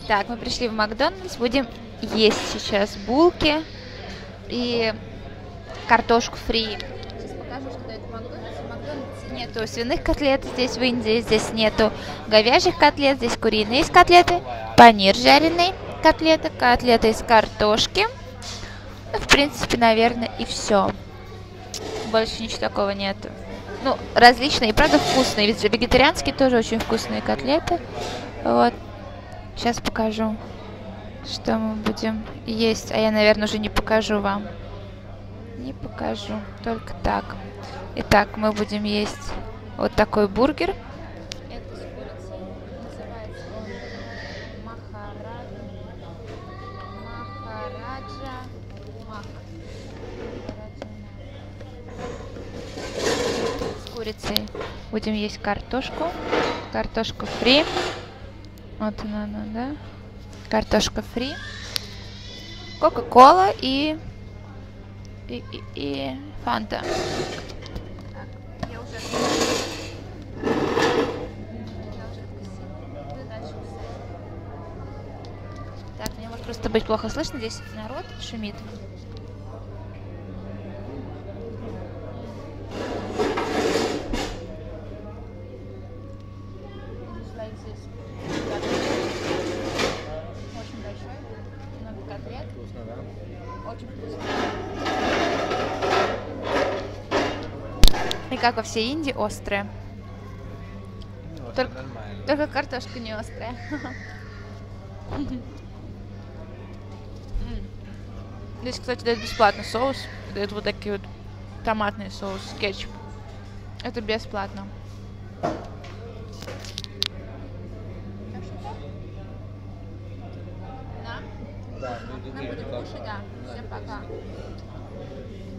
Так, мы пришли в Макдональдс, будем есть сейчас булки и картошку фри. Сейчас покажу, что дает Макдональдс. В Макдональдсе нету свиных котлет, здесь в Индии, здесь нету говяжьих котлет, здесь куриные есть котлеты, панир жареный, котлеты из картошки. Ну, в принципе, наверное, и все. Больше ничего такого нету. Ну, различные, и правда вкусные. Ведь вегетарианские тоже очень вкусные котлеты. Вот. Сейчас покажу, что мы будем есть. А я, наверное, уже не покажу вам. Не покажу. Только так. Итак, мы будем есть вот такой бургер. Это с курицей. Называется он Махараджа Мак. С курицей. Будем есть картошку. Картошку фри. Вот она, да? Картошка фри. Кока-кола и фанта. Так, я уже Так, мне может просто быть плохо слышно. Здесь народ шумит. Очень большой, много котлет. Вкусно, да? Очень вкусно. И как во всей Индии, острые. Ну, Только, нормально. только картошка не острая. Здесь, кстати, дают бесплатно соус. Дают вот такие вот томатный соус, кетчуп. Это бесплатно. Да, мы Мы будем кушать, да. Всем пока.